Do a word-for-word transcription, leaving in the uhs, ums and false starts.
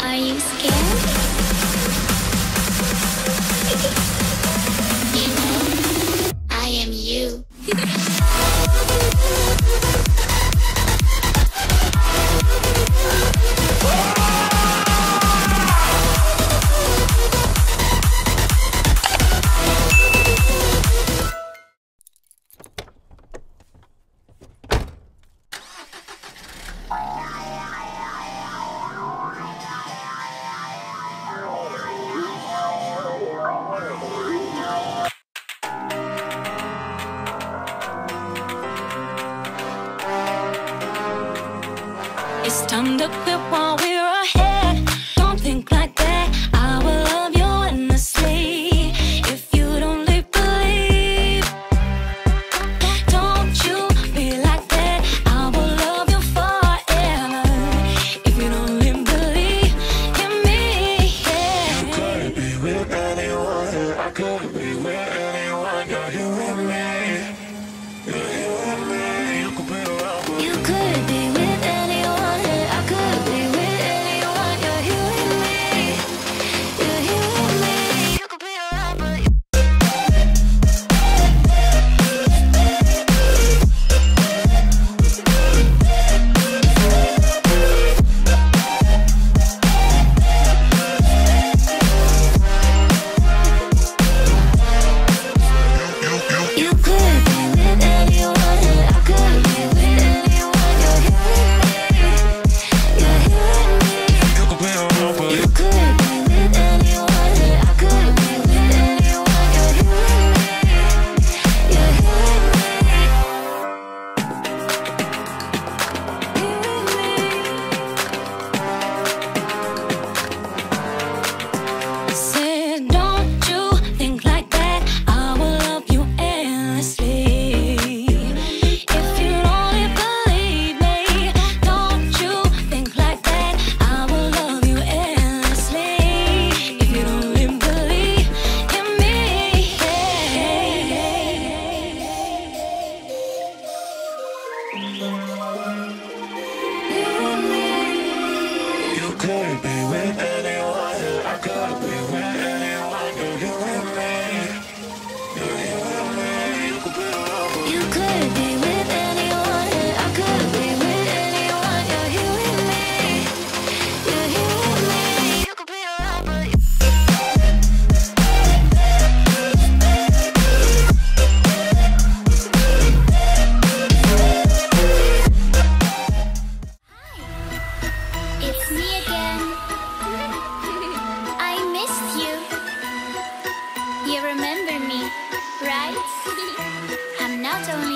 Are you scared? You know, I am you. It's time to quit while we're ahead. Don't think like that. I will love you endlessly. If you don't live, believe. Don't you be like that. I will love you forever. If you don't live, believe in me. Yeah. You could be with anyone. I could be with anyone. You're you and me. You're you and me. You could be around, but You could be with anyone. I could be with anyone. You're you and me. You're you and me. You could be around, but you You could be with anyone. I could be with anyone. You're you and me. You're you and me. you could be around, but You could be with anyone. I could be with anyone. You're you and me. You're you and me. Said, don't you think like that. I will love you endlessly. If you only believe me, don't you think like that. I will love you endlessly. If you only believe in me, you could be with anyone. I could be with anyone. You're you and me. You're you and me. You could be around, but You could be with anyone. I could be with anyone. You're you and me. You're you and me. You could be around, but you It's me again. I missed you. You remember me, right? I'm not only